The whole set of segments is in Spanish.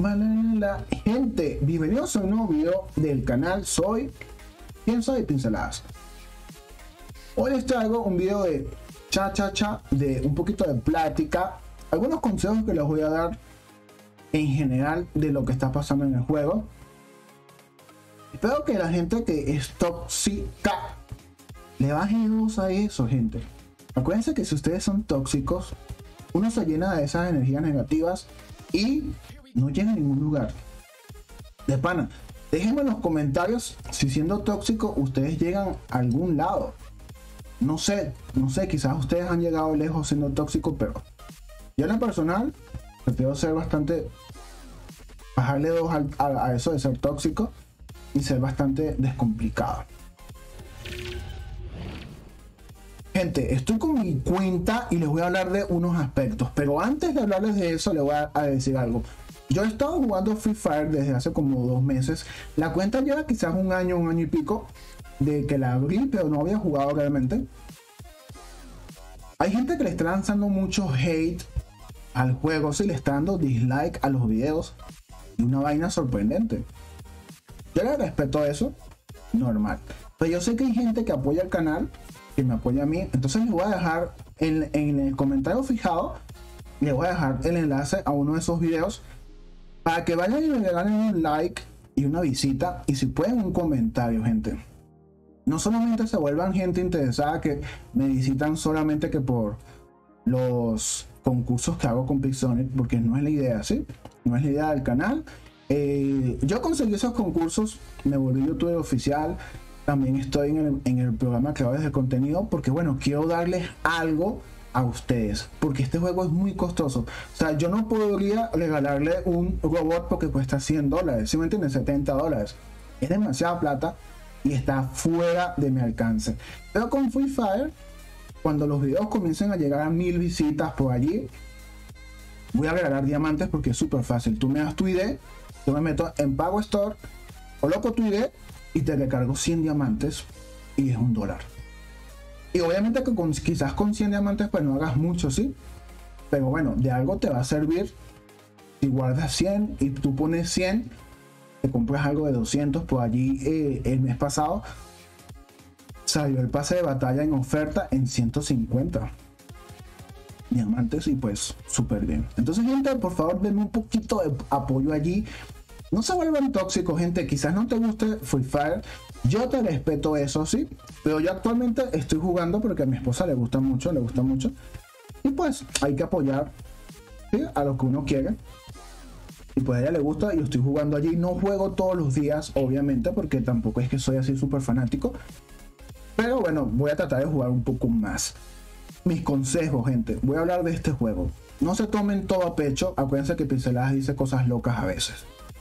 Hola gente, bienvenidos a un nuevo video del canal. ¿Quién soy? Pinceladas. Hoy les traigo un video de de un poquito de plática, algunos consejos que les voy a dar en general de lo que está pasando en el juego. Espero que la gente que es tóxica le baje dos a eso, gente. Acuérdense que si ustedes son tóxicos, uno se llena de esas energías negativas y no llega a ningún lugar. De pana, déjenme en los comentarios si siendo tóxico ustedes llegan a algún lado. No sé, quizás ustedes han llegado lejos siendo tóxico, pero yo en lo personal prefiero ser bastante, bajarle dos a eso de ser tóxico y ser bastante descomplicado. Gente, estoy con mi cuenta y les voy a hablar de unos aspectos, pero antes de hablarles de eso les voy a decir algo. Yo he estado jugando Free Fire desde hace como 2 meses. La cuenta lleva quizás un año y pico de que la abrí, pero no había jugado realmente. Hay gente que le está lanzando mucho hate al juego, sí, le está dando dislike a los videos y una vaina sorprendente. Yo le respeto eso, normal. Pero yo sé que hay gente que apoya el canal, que me apoya a mí, entonces les voy a dejar en el comentario fijado, les voy a dejar el enlace a uno de esos videos para que vayan y me regalen un like y una visita, y si pueden un comentario, gente. No solamente se vuelvan gente interesada que me visitan solamente que por los concursos que hago con Pixonic, porque no es la idea, ¿sí? No es la idea del canal. Yo conseguí esos concursos, me volví youtuber oficial. También estoy en el programa Creadores de Contenido porque, bueno, quiero darles algo a ustedes, porque este juego es muy costoso. O sea, yo no podría regalarle un robot porque cuesta $100, ¿sí me entienden? $70. Es demasiada plata y está fuera de mi alcance. Pero con Free Fire, cuando los videos comiencen a llegar a 1000 visitas por allí, voy a regalar diamantes porque es súper fácil. Tú me das tu ID, yo me meto en Pago Store, coloco tu ID y te recargo 100 diamantes y es $1. Y obviamente que quizás con 100 diamantes pues no hagas mucho, ¿sí? Pero bueno, de algo te va a servir. Si guardas 100 y tú pones 100, te compras algo de 200. Por allí el mes pasado salió el pase de batalla en oferta en 150 diamantes y pues súper bien. Entonces, gente, por favor denme un poquito de apoyo allí. No se vuelvan tóxicos, gente. Quizás no te guste Free Fire, yo te respeto eso, sí, pero yo actualmente estoy jugando porque a mi esposa le gusta mucho, y pues hay que apoyar, ¿sí?, a lo que uno quiere, y pues a ella le gusta y yo estoy jugando allí. No juego todos los días, obviamente, porque tampoco es que soy así súper fanático, pero bueno, voy a tratar de jugar un poco más. Mis consejos, gente, voy a hablar de este juego. No se tomen todo a pecho, acuérdense que Pinceladas dice cosas locas a veces.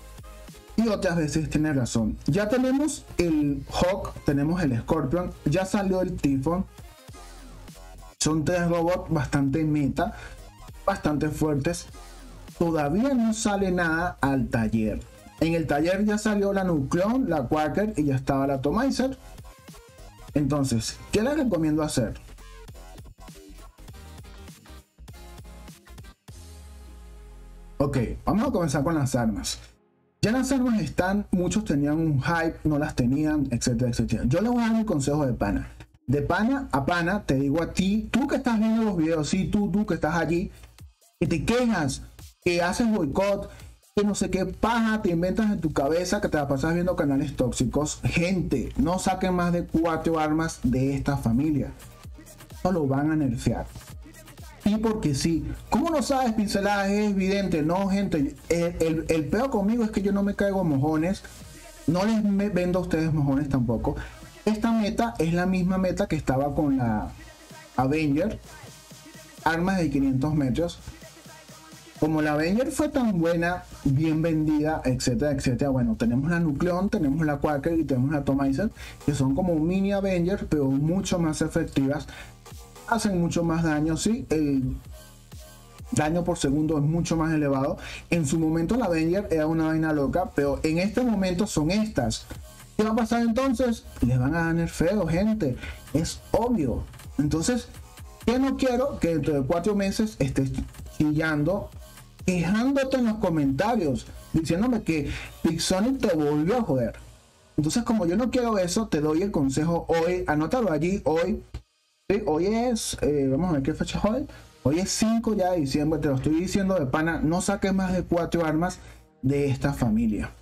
Y otras veces tiene razón. Ya tenemos el Hawk, tenemos el Scorpion, ya salió el Typhon. Son 3 robots bastante meta, bastante fuertes. Todavía no sale nada al taller. En el taller ya salió la Nucleon, la Quaker y ya estaba la Atomizer. Entonces, ¿qué les recomiendo hacer? Ok, vamos a comenzar con las armas. Ya las armas están, muchos tenían un hype, no las tenían, etcétera, etcétera. Yo les voy a dar un consejo de pana. De pana a pana, te digo a ti, tú que estás viendo los videos, sí, tú que estás allí, que te quejas, que haces boicot, que no sé qué paja te inventas en tu cabeza, que te la pasas viendo canales tóxicos. Gente, no saquen más de 4 armas de esta familia. No lo van a nerfear. Y porque sí, ¿cómo no sabes, Pinceladas? Es evidente, no, gente. El peor conmigo es que yo no me caigo mojones. No les vendo a ustedes mojones tampoco. Esta meta es la misma meta que estaba con la Avenger. Armas de 500 metros. Como la Avenger fue tan buena, bien vendida, etcétera, etcétera. Bueno, tenemos la Nucleon, tenemos la Quaker y tenemos la Atomizer, que son como mini Avenger, pero mucho más efectivas. Hacen mucho más daño, sí, el daño por segundo es mucho más elevado. En su momento la Avenger era una vaina loca, pero en este momento son estas. ¿Qué va a pasar entonces? Les van a dar nerfeo, gente, es obvio. Entonces, ¿qué no quiero? Que dentro de 4 meses estés chillando, quejándote en los comentarios. diciéndome que Pixonic te volvió a joder. Entonces, como yo no quiero eso, te doy el consejo hoy, anótalo allí, hoy. ¿Sí? Hoy es, vamos a ver qué fecha es hoy. Hoy es 5 ya de diciembre, te lo estoy diciendo de pana, no saques más de 4 armas de esta familia.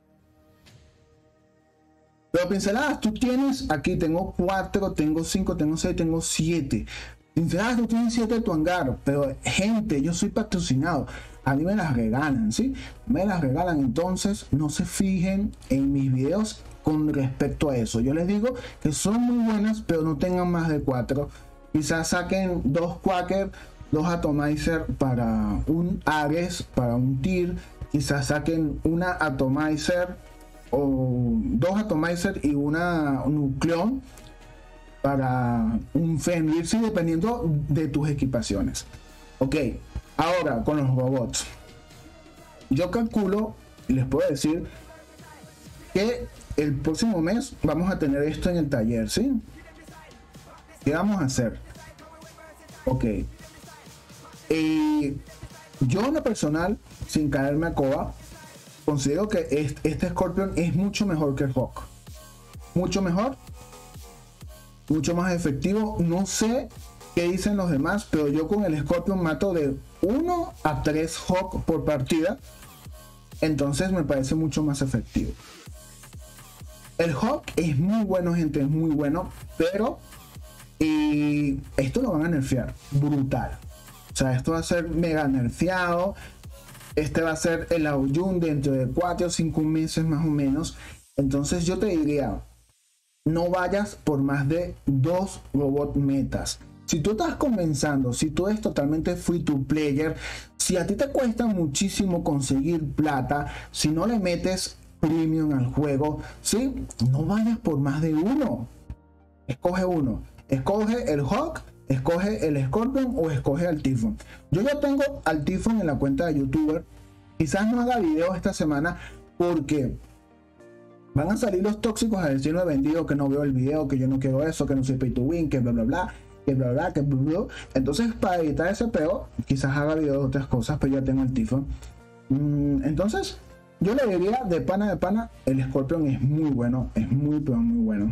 Pero pinceladas, tú tienes, aquí tengo 4, tengo 5, tengo 6, tengo 7. Pinceladas, tú tienes 7 de tu hangar, pero gente, yo soy patrocinado. A mí me las regalan, ¿sí? Me las regalan, entonces no se fijen en mis videos con respecto a eso. Yo les digo que son muy buenas, pero no tengan más de 4. Quizás saquen 2 Quaker, 2 Atomizer para un Ares, para un Tyr. Quizás saquen una Atomizer o 2 Atomizer y una Nucleon para un Fenrir, sí, dependiendo de tus equipaciones. Ok, ahora con los robots. Yo calculo, y les puedo decir, que el próximo mes vamos a tener esto en el taller, ¿sí? ¿Qué vamos a hacer? Ok. Yo en lo personal, sin caerme a coba, considero que este Scorpion es mucho mejor que el Hawk. Mucho mejor. Mucho más efectivo. No sé qué dicen los demás, pero yo con el Scorpion mato de 1 a 3 Hawk por partida. Entonces me parece mucho más efectivo. El Hawk es muy bueno, gente, es muy bueno, pero esto lo van a nerfear brutal. O sea, esto va a ser mega nerfeado. Este va a ser el Aoyun dentro de 4 o 5 meses más o menos. Entonces yo te diría, no vayas por más de 2 robot metas. Si tú estás comenzando, si tú eres totalmente free to player, si a ti te cuesta muchísimo conseguir plata, si no le metes premium al juego, ¿sí? No vayas por más de uno. Escoge uno. Escoge el Hawk, escoge el Scorpion o escoge al Typhon. Yo ya tengo al Typhon en la cuenta de youtuber. Quizás no haga video esta semana porque van a salir los tóxicos a decirme vendido que no veo el video, que yo no quiero eso, que no soy pay to win, que bla bla bla, que bla bla, que bla bla. Entonces, para evitar ese peo, quizás haga video de otras cosas, pero ya tengo el Typhon. Entonces, yo le diría de pana, el Scorpion es muy bueno, es muy pero muy bueno.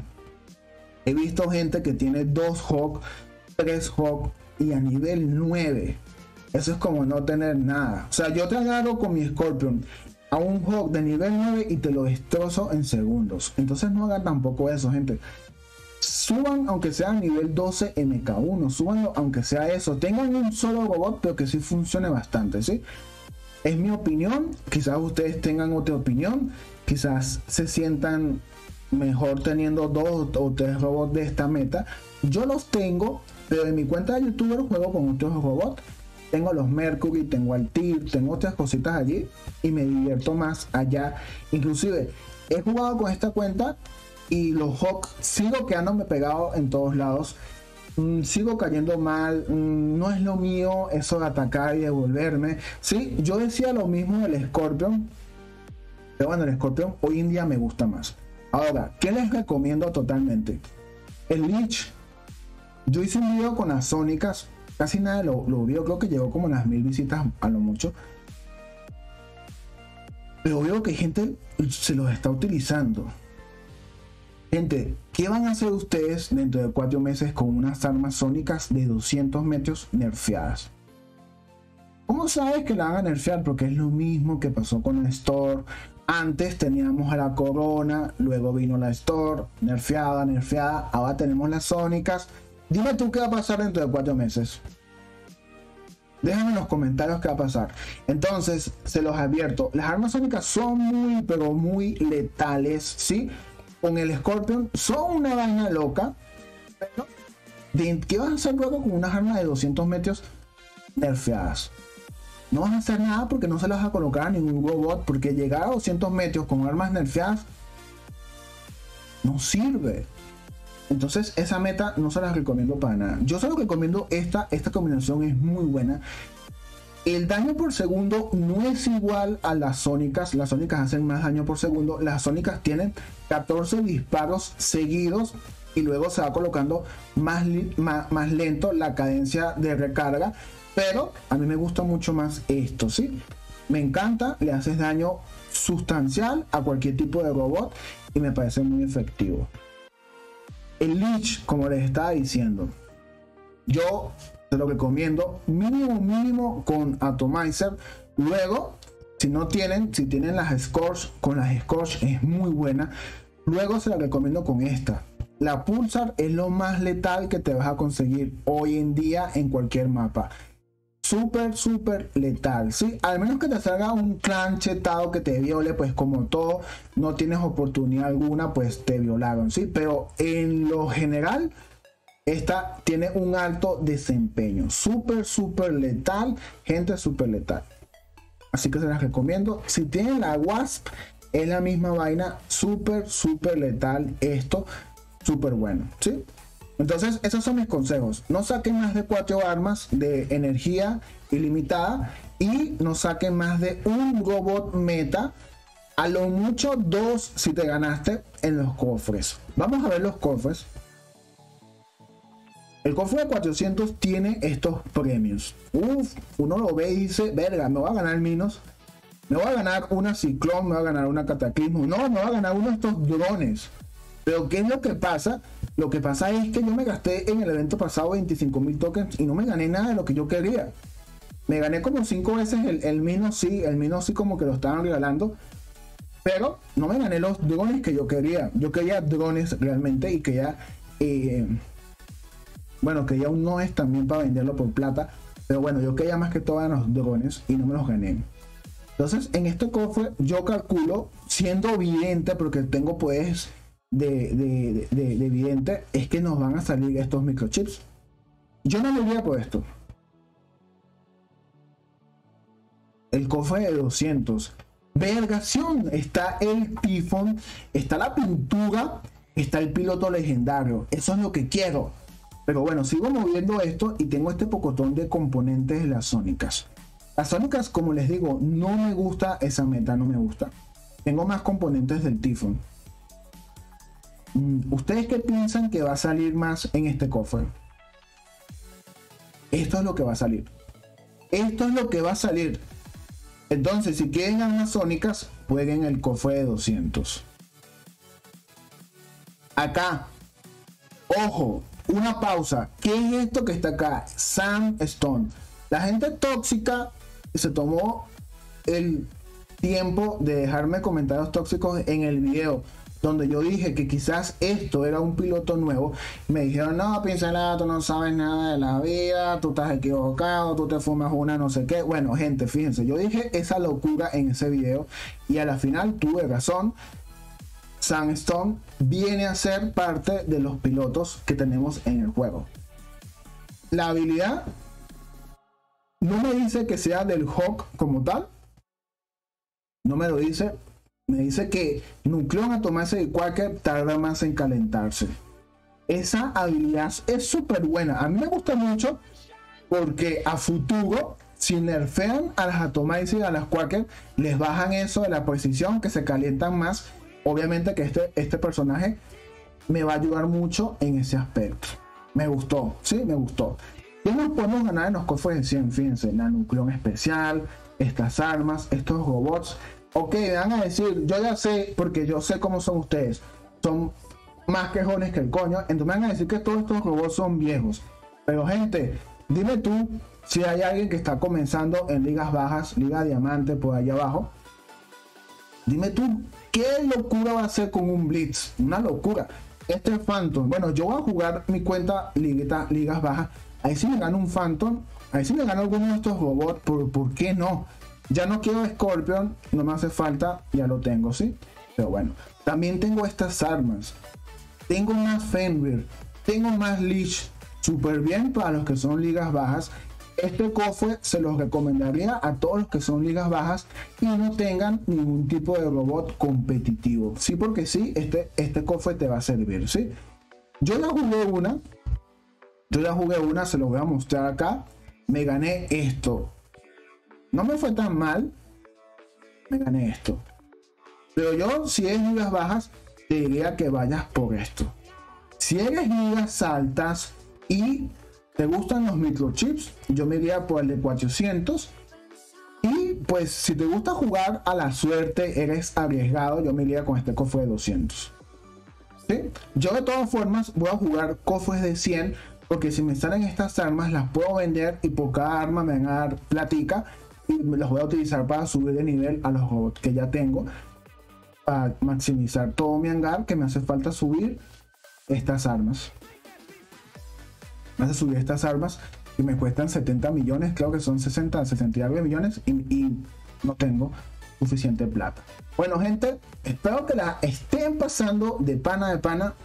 He visto gente que tiene 2 Hawk, 3 Hawk y a nivel 9. Eso es como no tener nada. O sea, yo te agarro con mi Scorpion a un Hawk de nivel 9 y te lo destrozo en segundos. Entonces no hagan tampoco eso, gente. Suban aunque sea a nivel 12 MK1. Suban aunque sea eso. Tengan un solo robot, pero que sí funcione bastante, ¿sí? Es mi opinión. Quizás ustedes tengan otra opinión. Quizás se sientan mejor teniendo 2 o 3 robots de esta meta. Yo los tengo, pero en mi cuenta de youtuber juego con otros robots. Tengo los Mercury, tengo al Tyr, tengo otras cositas allí y me divierto más allá. Inclusive he jugado con esta cuenta y los Hawk sigo quedándome pegado en todos lados. Sigo cayendo mal, no es lo mío eso de atacar y devolverme. Sí, yo decía lo mismo del Scorpion, pero bueno, el Scorpion hoy en día me gusta más. Ahora, ¿qué les recomiendo totalmente? El Lich. Yo hice un video con las Sónicas, casi nada lo vio, creo que llegó como a las 1000 visitas a lo mucho. Pero veo que gente se los está utilizando. Gente, ¿qué van a hacer ustedes dentro de 4 meses con unas armas sónicas de 200 metros nerfeadas? ¿Cómo sabes que la van a nerfear? Porque es lo mismo que pasó con la Store. Antes teníamos a la Corona, luego vino la Store, nerfeada, ahora tenemos las sónicas. Dime tú qué va a pasar dentro de 4 meses. Déjame en los comentarios qué va a pasar. Entonces, se los advierto, las armas sónicas son muy, pero muy letales, ¿sí? Con el Scorpion son una vaina loca, pero ¿qué vas a hacer luego con unas armas de 200 metros nerfeadas? No vas a hacer nada porque no se las vas a colocar a ningún robot, porque llegar a 200 metros con armas nerfeadas no sirve. Entonces esa meta no se las recomiendo para nada. Yo solo recomiendo esta combinación, es muy buena. El daño por segundo no es igual a las sónicas. Las sónicas hacen más daño por segundo. Las sónicas tienen 14 disparos seguidos y luego se va colocando más lento la cadencia de recarga. Pero a mí me gusta mucho más esto, ¿sí? Me encanta, le haces daño sustancial a cualquier tipo de robot y me parece muy efectivo. El Leech, como les estaba diciendo, yo te lo recomiendo mínimo con Atomizer. Luego, si tienen las Scorch, con las Scorch es muy buena. Luego se la recomiendo con esta. La Pulsar es lo más letal que te vas a conseguir hoy en día en cualquier mapa. Súper letal, ¿sí? Al menos que te salga un clan chetado que te viole, pues como todo, no tienes oportunidad alguna, pues te violaron, ¿sí? Pero en lo general, esta tiene un alto desempeño. Súper letal, gente, súper letal. Así que se las recomiendo. Si tienen la Wasp, es la misma vaina, súper letal esto, súper bueno, ¿sí? Entonces, esos son mis consejos. No saquen más de 4 armas de energía ilimitada y no saquen más de un robot meta. A lo mucho 2 si te ganaste en los cofres. Vamos a ver los cofres. El cofre de 400 tiene estos premios. Uno lo ve y dice, verga, me voy a ganar Minos. Me voy a ganar una Ciclón, me voy a ganar una Cataclismo. No, me voy a ganar uno de estos drones. Pero ¿qué es lo que pasa? Lo que pasa es que yo me gasté en el evento pasado 25.000 tokens y no me gané nada de lo que yo quería. Me gané como 5 veces el Minos, sí, como que lo estaban regalando. Pero no me gané los drones que yo quería. Yo quería drones realmente y quería... quería un Noes también para venderlo por plata. Pero bueno, yo quería más que todo los drones y no me los gané. Entonces, en este cofre yo calculo, siendo vidente, porque tengo poderes de vidente, es que nos van a salir estos microchips. Yo no me iría por esto. El cofre de 200. Vergación. Está el tifón, está la pintura, está el piloto legendario. Eso es lo que quiero. Pero bueno, sigo moviendo esto y tengo este pocotón de componentes de las sónicas. Las sónicas, como les digo, no me gusta esa meta, no me gusta. Tengo más componentes del tifón. ¿Ustedes qué piensan que va a salir más en este cofre? Esto es lo que va a salir. Esto es lo que va a salir. Entonces, si quieren armas sónicas, jueguen el cofre de 200. Acá, ojo, una pausa. ¿Qué es esto que está acá? Sandstone. La gente tóxica se tomó el tiempo de dejarme comentarios tóxicos en el video donde yo dije que quizás esto era un piloto nuevo. Me dijeron, no, pincelada, tú no sabes nada de la vida, tú estás equivocado, tú te fumas una no sé qué. Bueno, gente, fíjense, yo dije esa locura en ese video y a la final tuve razón. Sandstone viene a ser parte de los pilotos que tenemos en el juego. La habilidad no me dice que sea del Hawk como tal. No me lo dice. Me dice que Nucleon, Atomizer y Quaker tarda más en calentarse. Esa habilidad es súper buena. A mí me gusta mucho porque a futuro, si nerfean a las Atomizer y a las Quaker, les bajan eso de la precisión, que se calientan más. Obviamente que este personaje me va a ayudar mucho en ese aspecto. Me gustó, sí, me gustó. ¿Qué nos podemos ganar en los cofres de 100? Fíjense, la Nucleon especial, estas armas, estos robots. Ok, me van a decir, yo ya sé, porque yo sé cómo son ustedes. Son más quejones que el coño. Entonces me van a decir que todos estos robots son viejos. Pero gente, dime tú si hay alguien que está comenzando en ligas bajas, liga diamante por allá abajo. Dime tú, ¿qué locura va a hacer con un Blitz? Una locura. Este Phantom, bueno, yo voy a jugar mi cuenta ligas bajas. Ahí sí me gano un Phantom. Ahí sí me gano alguno de estos robots. ¿Por qué no? Ya no quiero Scorpion, no me hace falta, ya lo tengo, ¿sí? Pero bueno, también tengo estas armas. Tengo más Fenrir, tengo más Leech. Súper bien para los que son ligas bajas. Este cofre se los recomendaría a todos los que son ligas bajas y no tengan ningún tipo de robot competitivo. Sí, porque sí, este cofre te va a servir, ¿sí? Yo ya jugué una, se los voy a mostrar acá. Me gané esto. No me fue tan mal. Me gané esto. Pero yo, si eres ligas bajas, te diría que vayas por esto. Si eres ligas altas y te gustan los microchips, yo me iría por el de 400. Y pues si te gusta jugar a la suerte, eres arriesgado, yo me iría con este cofre de 200. ¿Sí? Yo de todas formas voy a jugar cofres de 100, porque si me salen estas armas las puedo vender y por cada arma me van a dar platica y las voy a utilizar para subir de nivel a los robots que ya tengo, para maximizar todo mi hangar, que me hace falta subir estas armas. Me hace subir estas armas y me cuestan 70 millones, creo que son 69 millones y no tengo suficiente plata. Bueno, gente, espero que la estén pasando de pana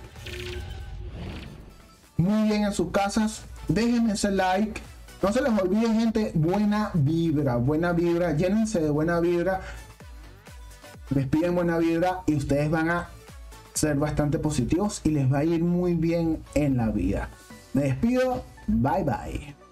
muy bien en sus casas. Déjenme ese like, no se les olvide, gente, buena vibra, llénense de buena vibra, les piden buena vibra y ustedes van a ser bastante positivos y les va a ir muy bien en la vida. Me despido, bye bye.